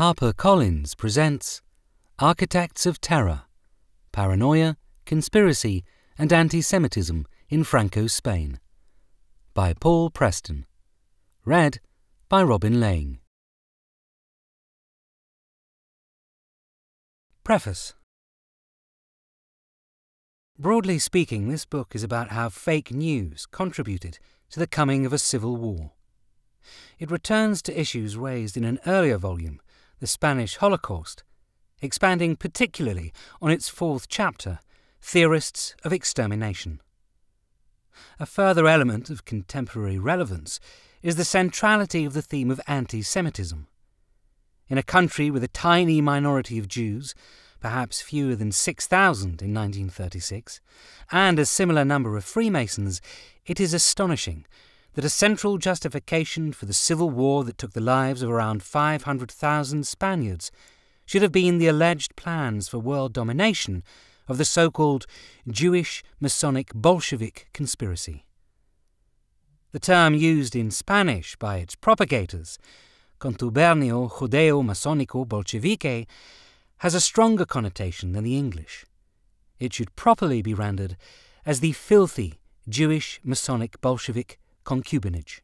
HarperCollins presents Architects of Terror, Paranoia, Conspiracy and Anti-Semitism in Franco's Spain, by Paul Preston. Read by Robin Laing. Preface. Broadly speaking, this book is about how fake news contributed to the coming of a civil war. It returns to issues raised in an earlier volume, The Spanish Holocaust, expanding particularly on its fourth chapter, Theorists of Extermination. A further element of contemporary relevance is the centrality of the theme of anti-Semitism. In a country with a tiny minority of Jews, perhaps fewer than 6,000 in 1936, and a similar number of Freemasons, it is astonishing that a central justification for the civil war that took the lives of around 500,000 Spaniards should have been the alleged plans for world domination of the so-called Jewish Masonic Bolshevik conspiracy. The term used in Spanish by its propagators, contubernio judeo-masonico bolchevique, has a stronger connotation than the English. It should properly be rendered as the filthy Jewish Masonic Bolshevik concubinage.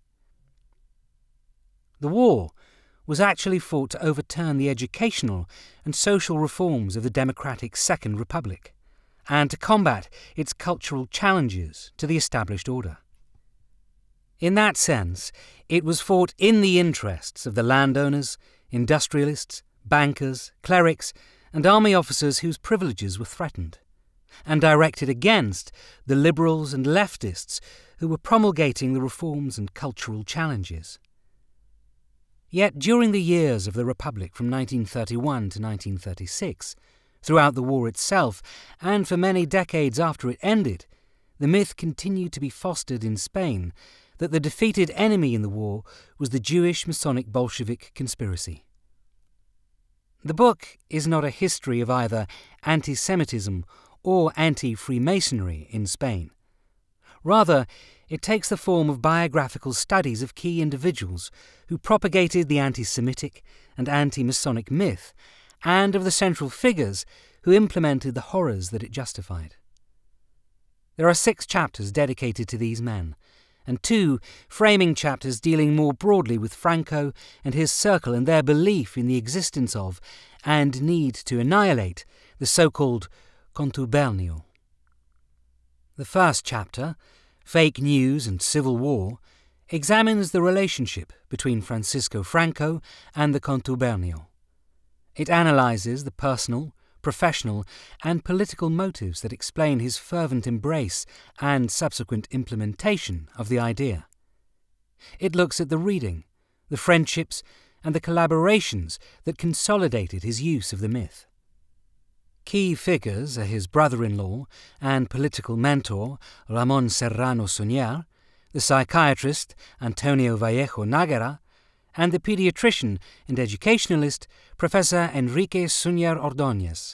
The war was actually fought to overturn the educational and social reforms of the democratic Second Republic, and to combat its cultural challenges to the established order. In that sense, it was fought in the interests of the landowners, industrialists, bankers, clerics, and army officers whose privileges were threatened, and directed against the liberals and leftists who were promulgating the reforms and cultural challenges. Yet during the years of the Republic from 1931 to 1936, throughout the war itself, and for many decades after it ended, the myth continued to be fostered in Spain that the defeated enemy in the war was the Jewish Masonic Bolshevik conspiracy. The book is not a history of either anti-Semitism or anti-Freemasonry in Spain. Rather, it takes the form of biographical studies of key individuals who propagated the anti-Semitic and anti-Masonic myth, and of the central figures who implemented the horrors that it justified. There are 6 chapters dedicated to these men, and 2 framing chapters dealing more broadly with Franco and his circle and their belief in the existence of and need to annihilate the so-called contubernio. The first chapter, Fake News and Civil War, examines the relationship between Francisco Franco and the contubernio. It analyzes the personal, professional, and political motives that explain his fervent embrace and subsequent implementation of the idea. It looks at the reading, the friendships, and the collaborations that consolidated his use of the myth. Key figures are his brother-in-law and political mentor, Ramón Serrano Suñer, the psychiatrist, Antonio Vallejo Nágara, and the pediatrician and educationalist, Professor Enrique Suñer Ordóñez.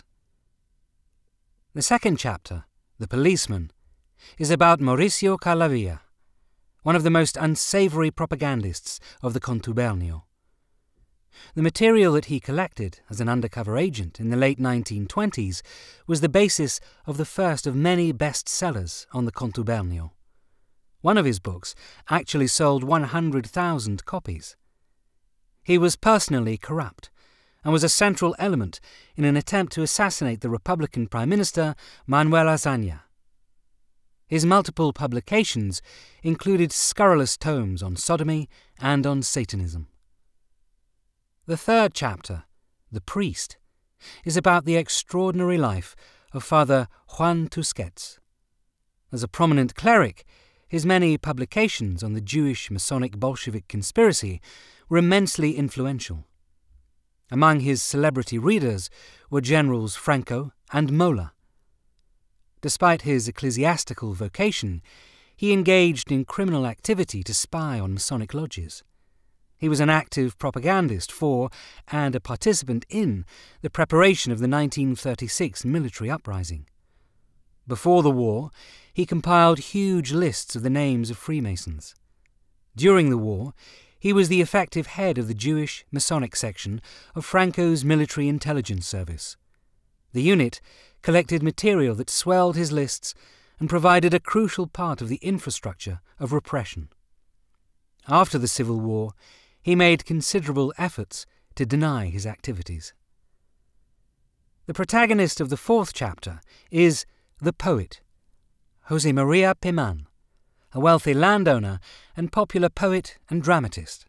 The second chapter, The Policeman, is about Mauricio Calavia, one of the most unsavory propagandists of the contubernio. The material that he collected as an undercover agent in the late 1920s was the basis of the first of many bestsellers on the contubernio. One of his books actually sold 100,000 copies. He was personally corrupt and was a central element in an attempt to assassinate the Republican Prime Minister Manuel Azaña. His multiple publications included scurrilous tomes on sodomy and on Satanism. The third chapter, The Priest, is about the extraordinary life of Father Juan Tusquets. As a prominent cleric, his many publications on the Jewish Masonic Bolshevik conspiracy were immensely influential. Among his celebrity readers were Generals Franco and Mola. Despite his ecclesiastical vocation, he engaged in criminal activity to spy on Masonic lodges. He was an active propagandist for and a participant in the preparation of the 1936 military uprising. Before the war, he compiled huge lists of the names of Freemasons. During the war, He was the effective head of the Jewish Masonic section of Franco's military intelligence service. The unit collected material that swelled his lists and provided a crucial part of the infrastructure of repression. After the Civil War, he made considerable efforts to deny his activities. The protagonist of the fourth chapter is the poet, José María Pemán, a wealthy landowner and popular poet and dramatist.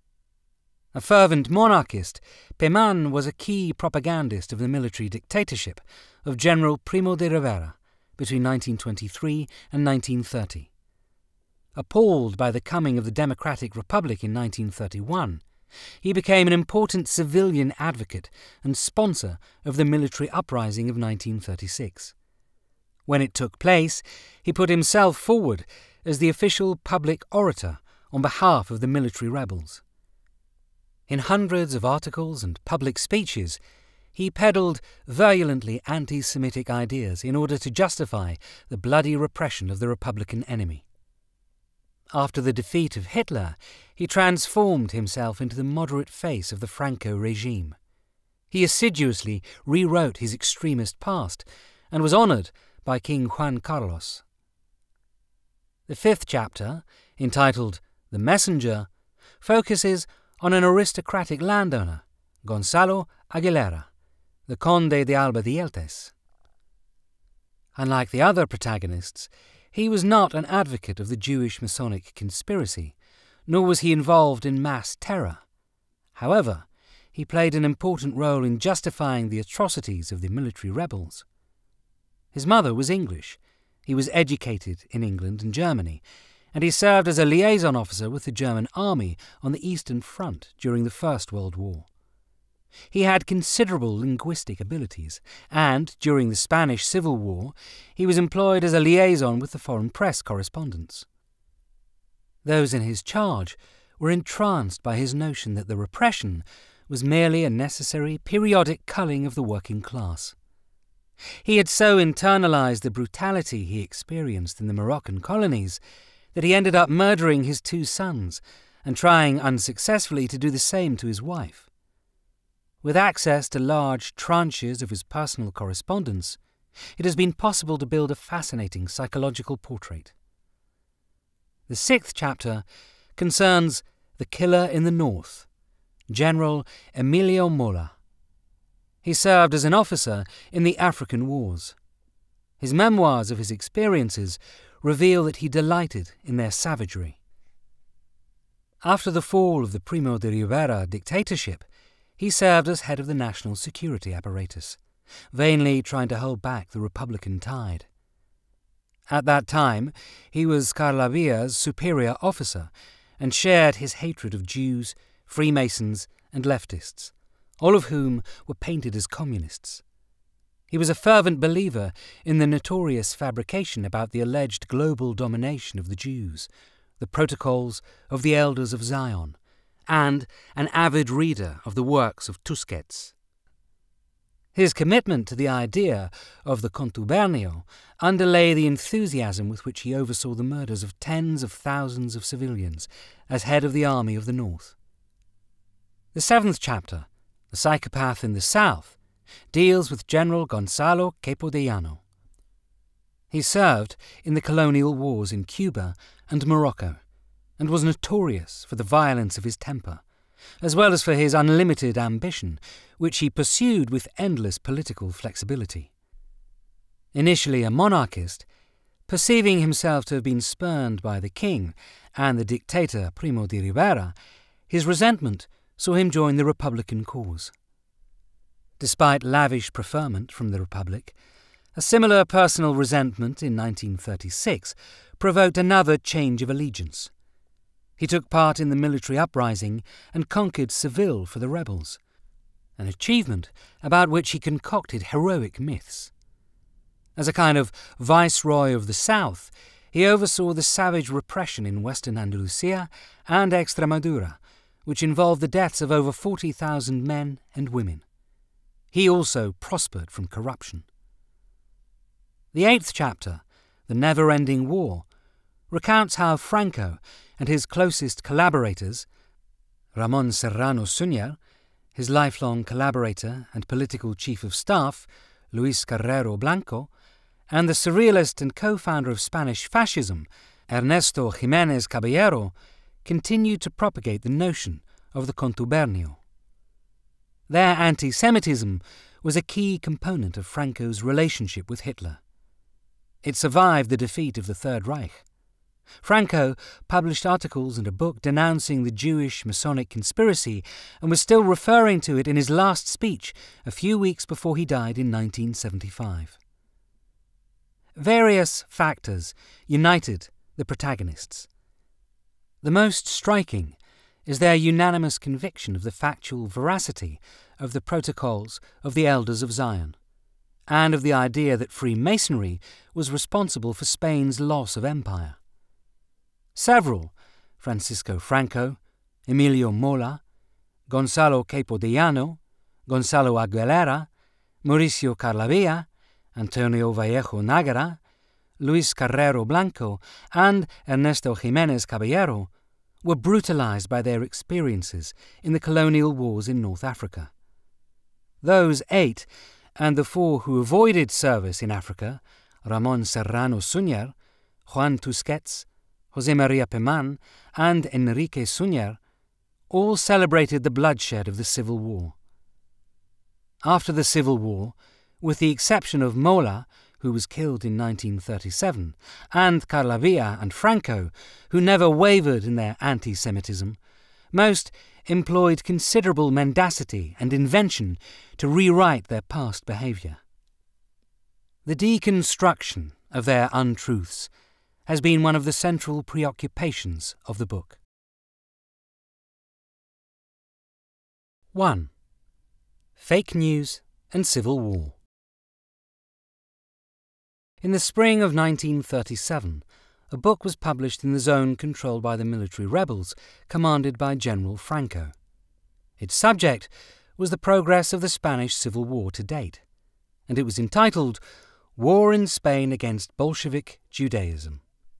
A fervent monarchist, Pemán was a key propagandist of the military dictatorship of General Primo de Rivera between 1923 and 1930. Appalled by the coming of the Democratic Republic in 1931, he became an important civilian advocate and sponsor of the military uprising of 1936. When it took place, he put himself forward as the official public orator on behalf of the military rebels. In hundreds of articles and public speeches, he peddled virulently anti-Semitic ideas in order to justify the bloody repression of the Republican enemy. After the defeat of Hitler, he transformed himself into the moderate face of the Franco regime. He assiduously rewrote his extremist past and was honoured by King Juan Carlos. The fifth chapter, entitled The Messenger, focuses on an aristocratic landowner, Gonzalo Aguilera, the Conde de Alba Dieltes. Unlike the other protagonists, he was not an advocate of the Jewish Masonic conspiracy, nor was he involved in mass terror. However, he played an important role in justifying the atrocities of the military rebels. His mother was English. He was educated in England and Germany, and he served as a liaison officer with the German army on the Eastern Front during the First World War. He had considerable linguistic abilities, and during the Spanish Civil War, he was employed as a liaison with the foreign press correspondents. Those in his charge were entranced by his notion that the repression was merely a necessary periodic culling of the working class. He had so internalized the brutality he experienced in the Moroccan colonies that he ended up murdering his 2 sons and trying unsuccessfully to do the same to his wife. With access to large tranches of his personal correspondence, it has been possible to build a fascinating psychological portrait. The sixth chapter concerns the killer in the north, General Emilio Mola. He served as an officer in the African Wars. His memoirs of his experiences reveal that he delighted in their savagery. After the fall of the Primo de Rivera dictatorship, he served as head of the national security apparatus, vainly trying to hold back the Republican tide. At that time, he was Carlavia's superior officer and shared his hatred of Jews, Freemasons, and leftists, all of whom were painted as communists. He was a fervent believer in the notorious fabrication about the alleged global domination of the Jews, the protocols of the Elders of Zion, and an avid reader of the works of Tusquets. His commitment to the idea of the contubernio underlay the enthusiasm with which he oversaw the murders of tens of thousands of civilians as head of the Army of the North. The seventh chapter, The Psychopath in the South, deals with General Gonzalo Capodellano. He served in the colonial wars in Cuba and Morocco, and was notorious for the violence of his temper, as well as for his unlimited ambition, which he pursued with endless political flexibility. Initially a monarchist, perceiving himself to have been spurned by the king and the dictator Primo de Rivera, his resentment saw him join the Republican cause. Despite lavish preferment from the Republic, a similar personal resentment in 1936 provoked another change of allegiance. He took part in the military uprising and conquered Seville for the rebels, an achievement about which he concocted heroic myths. As a kind of viceroy of the South, he oversaw the savage repression in western Andalusia and Extremadura, which involved the deaths of over 40,000 men and women. He also prospered from corruption. The eighth chapter, The Never-Ending War, recounts how Franco and his closest collaborators, Ramón Serrano Suñer, his lifelong collaborator and political chief of staff, Luis Carrero Blanco, and the surrealist and co-founder of Spanish fascism, Ernesto Jiménez Caballero, continued to propagate the notion of the contubernio. Their anti-Semitism was a key component of Franco's relationship with Hitler. It survived the defeat of the Third Reich. Franco published articles and a book denouncing the Jewish Masonic conspiracy and was still referring to it in his last speech a few weeks before he died in 1975. Various factors united the protagonists. The most striking is their unanimous conviction of the factual veracity of the protocols of the Elders of Zion, and of the idea that Freemasonry was responsible for Spain's loss of empire. Several, Francisco Franco, Emilio Mola, Gonzalo Capodillano, Gonzalo Aguilera, Mauricio Carlavilla, Antonio Vallejo Nágara, Luis Carrero Blanco, and Ernesto Jiménez Caballero, were brutalized by their experiences in the colonial wars in North Africa. Those 8, and the 4 who avoided service in Africa, Ramón Serrano Suñer, Juan Tusquets, José María Pemán, and Enrique Suñer, all celebrated the bloodshed of the Civil War. After the Civil War, with the exception of Mola, who was killed in 1937, and Carlavilla and Franco, who never wavered in their anti-Semitism, most employed considerable mendacity and invention to rewrite their past behaviour. The deconstruction of their untruths has been one of the central preoccupations of the book. 1. Fake news and civil war. In the spring of 1937, a book was published in the zone controlled by the military rebels, commanded by General Franco. Its subject was the progress of the Spanish Civil War to date, and it was entitled War in Spain Against Bolshevik Judaism.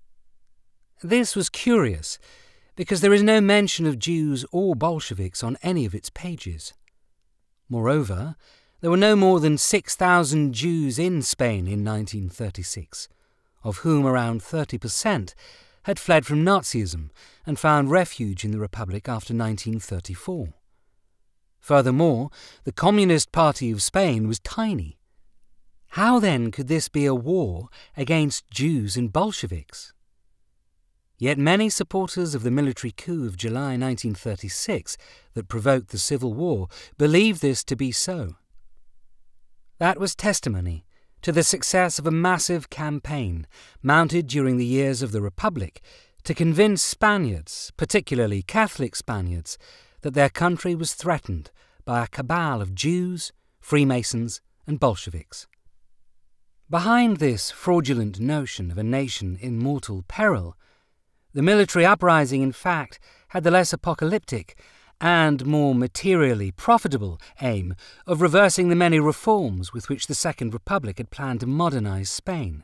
This was curious, because there is no mention of Jews or Bolsheviks on any of its pages. Moreover, there were no more than 6,000 Jews in Spain in 1936, of whom around 30% had fled from Nazism and found refuge in the Republic after 1934. Furthermore, the Communist Party of Spain was tiny. How then could this be a war against Jews and Bolsheviks? Yet many supporters of the military coup of July 1936 that provoked the Civil War believed this to be so. That was testimony to the success of a massive campaign mounted during the years of the Republic to convince Spaniards, particularly Catholic Spaniards, that their country was threatened by a cabal of Jews, Freemasons, and Bolsheviks. Behind this fraudulent notion of a nation in mortal peril, the military uprising, in fact, had the less apocalyptic and more materially profitable aim of reversing the many reforms with which the Second Republic had planned to modernize Spain.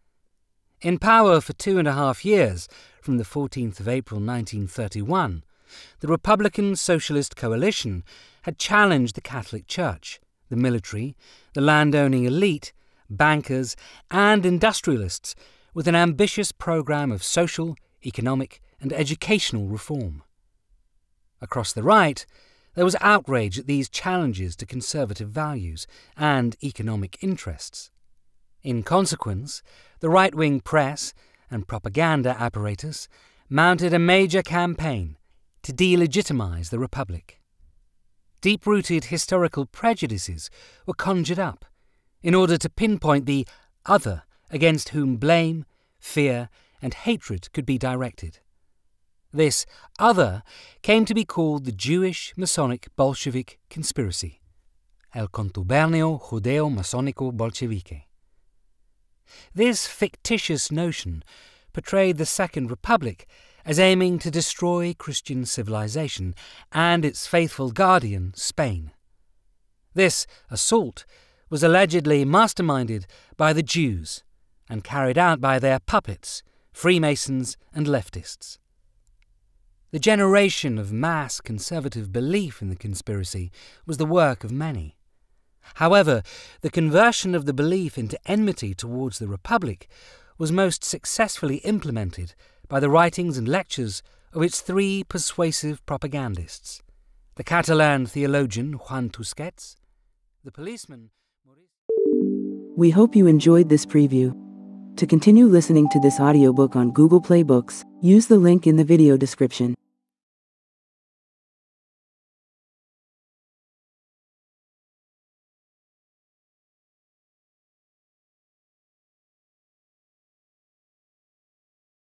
In power for 2.5 years, from the 14th of April 1931, the Republican Socialist Coalition had challenged the Catholic Church, the military, the landowning elite, bankers, and industrialists with an ambitious program of social, economic, and educational reform. Across the right, there was outrage at these challenges to conservative values and economic interests. In consequence, the right-wing press and propaganda apparatus mounted a major campaign to delegitimize the Republic. Deep-rooted historical prejudices were conjured up in order to pinpoint the other against whom blame, fear, and hatred could be directed. This other came to be called the Jewish Masonic Bolshevik Conspiracy, el contubernio judeo-masonico bolchevique. This fictitious notion portrayed the Second Republic as aiming to destroy Christian civilization and its faithful guardian, Spain. This assault was allegedly masterminded by the Jews and carried out by their puppets, Freemasons and leftists. The generation of mass conservative belief in the conspiracy was the work of many. However, the conversion of the belief into enmity towards the Republic was most successfully implemented by the writings and lectures of its three persuasive propagandists: the Catalan theologian Juan Tusquets, the policeman We hope you enjoyed this preview. To continue listening to this audiobook on Google Play Books, use the link in the video description.